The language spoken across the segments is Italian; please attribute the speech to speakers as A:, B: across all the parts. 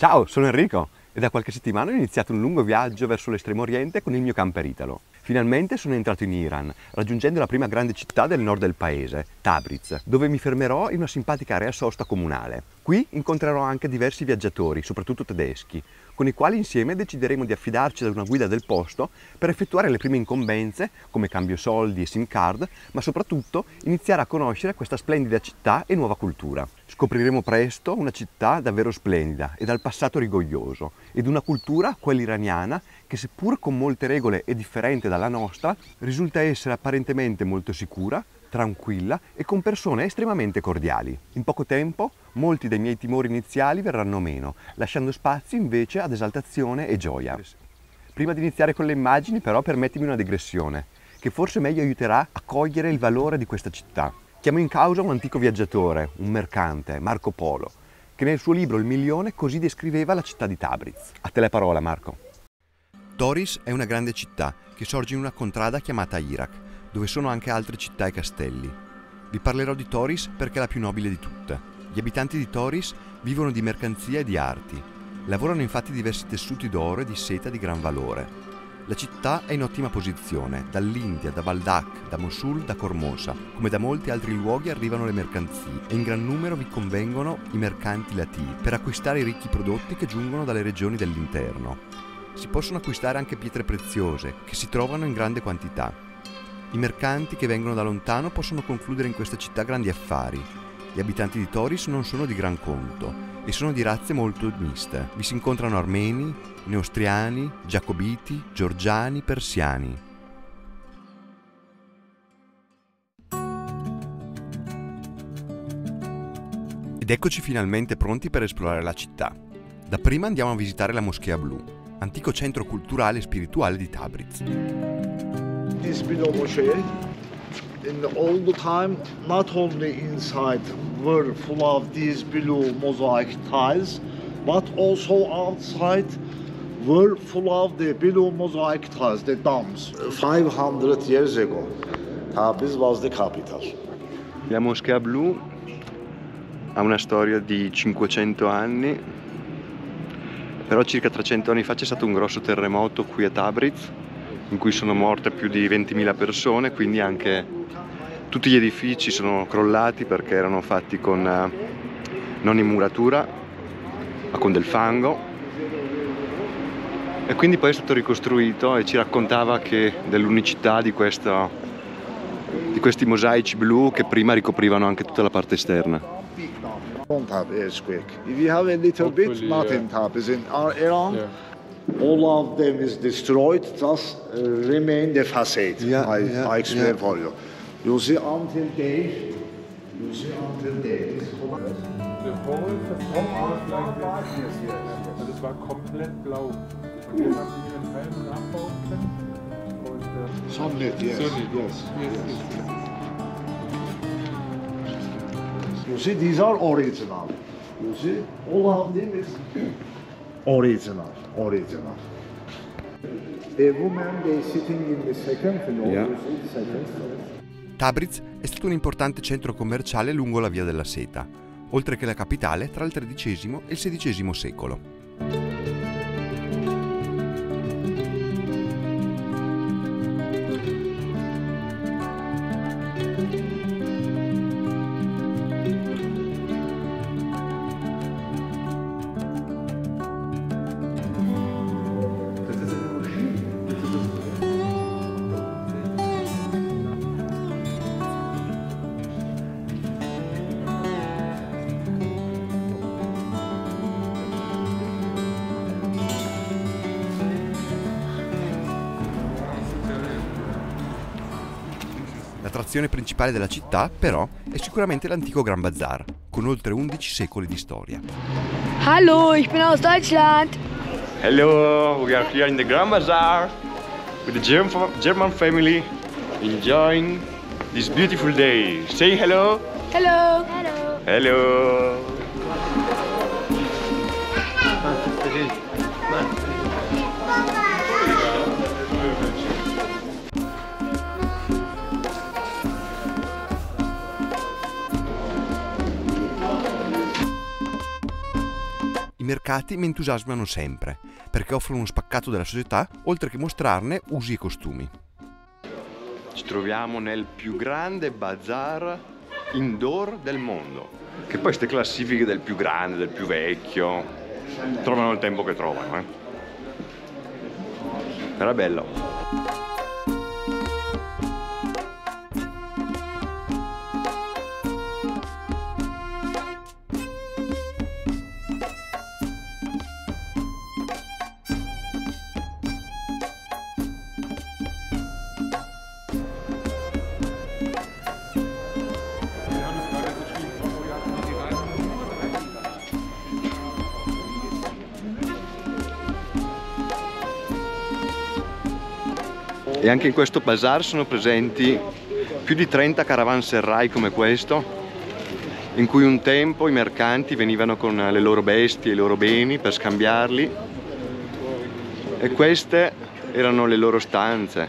A: Ciao, sono Enrico e da qualche settimana ho iniziato un lungo viaggio verso l'estremo oriente con il mio camper Italo. Finalmente sono entrato in Iran, raggiungendo la prima grande città del nord del paese, Tabriz, dove mi fermerò in una simpatica area sosta comunale. Qui incontrerò anche diversi viaggiatori, soprattutto tedeschi, con i quali insieme decideremo di affidarci ad una guida del posto per effettuare le prime incombenze, come cambio soldi e SIM card, ma soprattutto iniziare a conoscere questa splendida città e nuova cultura. Scopriremo presto una città davvero splendida e dal passato rigoglioso, ed una cultura, quella iraniana, che seppur con molte regole e differente dalla nostra, risulta essere apparentemente molto sicura, tranquilla e con persone estremamente cordiali. In poco tempo molti dei miei timori iniziali verranno meno, lasciando spazio invece ad esaltazione e gioia. Prima di iniziare con le immagini però permettimi una digressione, che forse meglio aiuterà a cogliere il valore di questa città. Chiamo in causa un antico viaggiatore, un mercante, Marco Polo, che nel suo libro Il Milione così descriveva la città di Tabriz. A te la parola, Marco. Toris è una grande città che sorge in una contrada chiamata Irak, dove sono anche altre città e castelli. Vi parlerò di Toris perché è la più nobile di tutte. Gli abitanti di Toris vivono di mercanzia e di arti. Lavorano infatti diversi tessuti d'oro e di seta di gran valore. La città è in ottima posizione, dall'India, da Baldak, da Mosul, da Cormosa, come da molti altri luoghi arrivano le mercanzie e in gran numero vi convengono i mercanti latii per acquistare i ricchi prodotti che giungono dalle regioni dell'interno. Si possono acquistare anche pietre preziose, che si trovano in grande quantità. I mercanti che vengono da lontano possono concludere in questa città grandi affari. Gli abitanti di Toris non sono di gran conto e sono di razze molto miste. Vi si incontrano armeni, neostriani, giacobiti, georgiani, persiani. Ed eccoci finalmente pronti per esplorare la città. Dapprima andiamo a visitare la Moschea Blu, antico centro culturale e spirituale di Tabriz.
B: This below mosque, in all the time, not only inside were full of these blue mosaic tiles, but also outside were full of the blue mosaic tiles, the domes. 500 years ago, Tabriz was the capital.
A: La Moschea Blu ha una storia di 500 anni, però circa 300 anni fa c'è stato un grosso terremoto qui a Tabriz, in cui sono morte più di 20.000 persone, quindi anche tutti gli edifici sono crollati perché erano fatti con non in muratura, ma con del fango. E quindi poi è stato ricostruito e ci raccontava che dell'unicità di questi mosaici blu che prima ricoprivano anche tutta la parte esterna.
B: Don't have earthquake. If you have a little bit, not in Tabriz, in Iran. Yeah. All of them is destroyed, just remain the facade. I explain for you. You see until there.
C: The whole facade was like this. Yes. Also das war komplett blau. Und wir haben hier einen Helm nachbauen können.
B: Sunlit, yes.
C: Yes.
B: You see, these are original. You see, all of them is original. The woman, they sitting in the second floor.
A: Yeah.
B: You see, second floor.
A: Tabriz è stato un importante centro commerciale lungo la Via della Seta, oltre che la capitale tra il XIII e il XVI secolo. L'attrazione principale della città, però, è sicuramente l'antico Gran Bazar, con oltre 11 secoli di storia.
D: Hallo, ich bin aus Deutschland.
A: Hello, we are here in the Gran Bazar with the German family enjoying this beautiful day. Say hello.
D: Hello.
A: Hello. mercati mi entusiasmano sempre, perché offrono uno spaccato della società, oltre che mostrarne usi e costumi. Ci troviamo nel più grande bazar indoor del mondo, che poi queste classifiche del più grande, del più vecchio, trovano il tempo che trovano, Però è bello. E anche in questo bazar sono presenti più di 30 caravanserrai come questo, in cui un tempo i mercanti venivano con le loro bestie, i loro beni per scambiarli, e queste erano le loro stanze.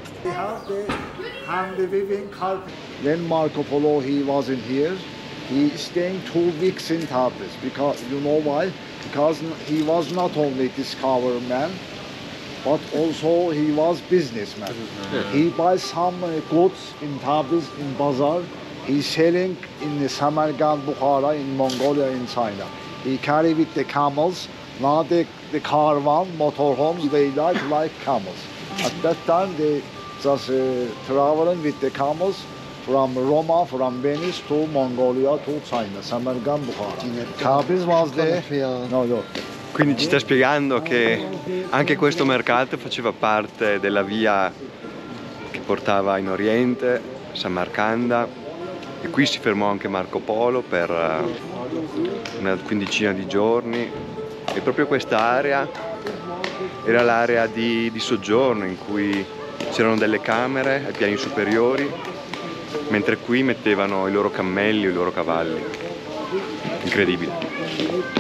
B: When Marco Polo he was in here, he staying 2 weeks in Tabriz, because you know why? Because he was not only discovery man, but also he was businessman. He buys some goods in Tabriz, in Bazaar. He's selling in Samarkand, Bukhara, in Mongolia, in China. He carry with the camels. Now the caravan, motorhomes, they like camels. At that time, they just traveling with the camels from Roma, from Venice to Mongolia to China, Samarkand, Bukhara. Tabriz was the no.
A: Quindi ci sta spiegando che anche questo mercato faceva parte della via che portava in Oriente, Samarcanda, e qui si fermò anche Marco Polo per una quindicina di giorni, e proprio questa area era l'area di soggiorno in cui c'erano delle camere ai piani superiori, mentre qui mettevano i loro cammelli o i loro cavalli. Incredibile.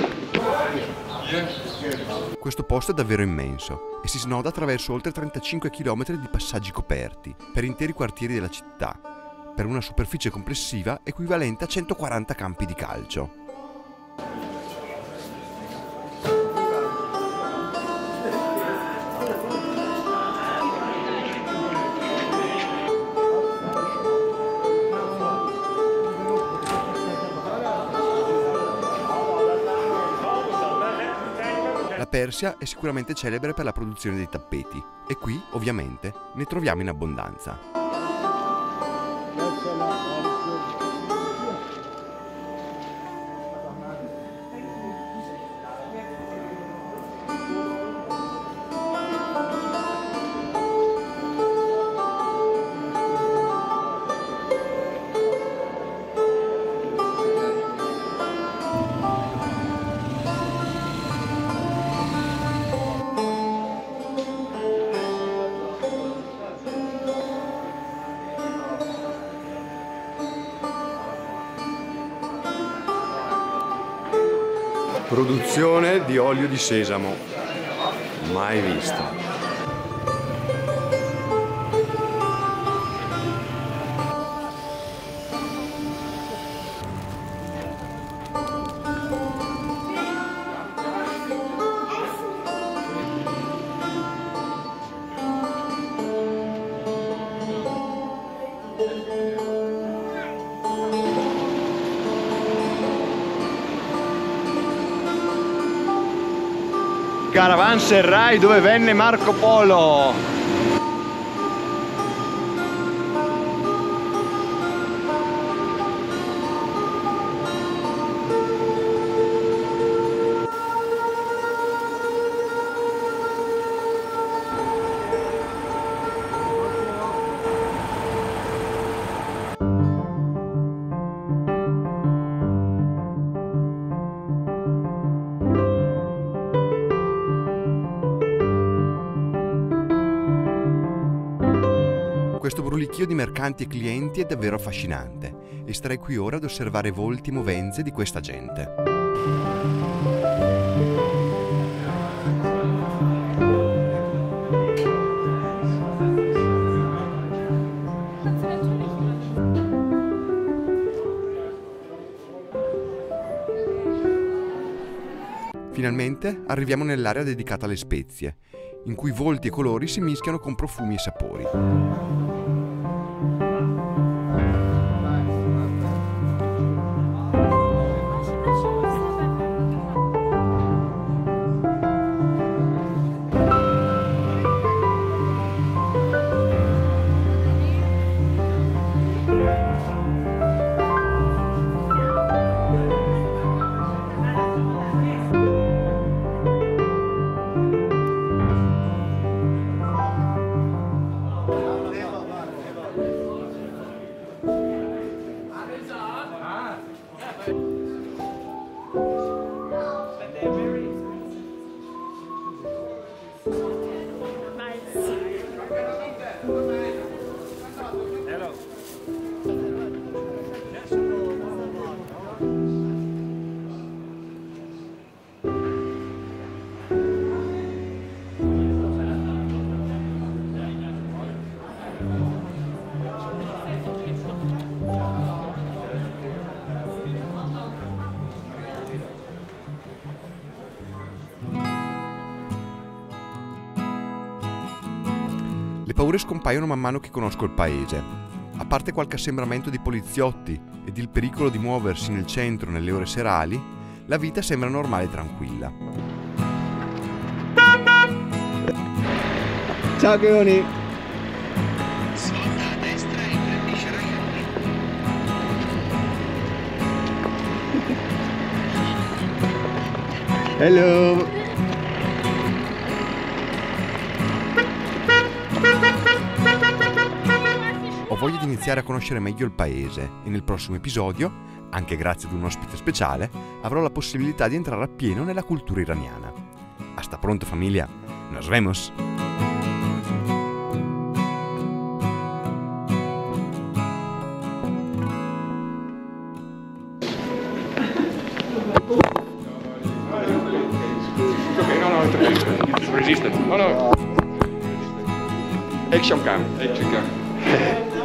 A: Questo posto è davvero immenso e si snoda attraverso oltre 35 km di passaggi coperti per interi quartieri della città, per una superficie complessiva equivalente a 140 campi di calcio. La Persia è sicuramente celebre per la produzione dei tappeti e qui, ovviamente, ne troviamo in abbondanza. Produzione di olio di sesamo, mai vista. Caravanserrai dove venne Marco Polo. Questo brulichio di mercanti e clienti è davvero affascinante e starei qui ora ad osservare volti e movenze di questa gente. finalmente arriviamo nell'area dedicata alle spezie, in cui volti e colori si mischiano con profumi e sapori. Le paure scompaiono man mano che conosco il paese. A parte qualche assembramento di poliziotti ed il pericolo di muoversi nel centro nelle ore serali, la vita sembra normale e tranquilla.
E: Ciao Cheoni!
F: Svolta a destra e prendi Sciaraioli.
E: Hello!
A: Ho voglia di iniziare a conoscere meglio il paese e nel prossimo episodio, anche grazie ad un ospite speciale, avrò la possibilità di entrare appieno nella cultura iraniana. Hasta pronto familia, nos vemos!
C: Okay, no, it's resistant. No. Action cam.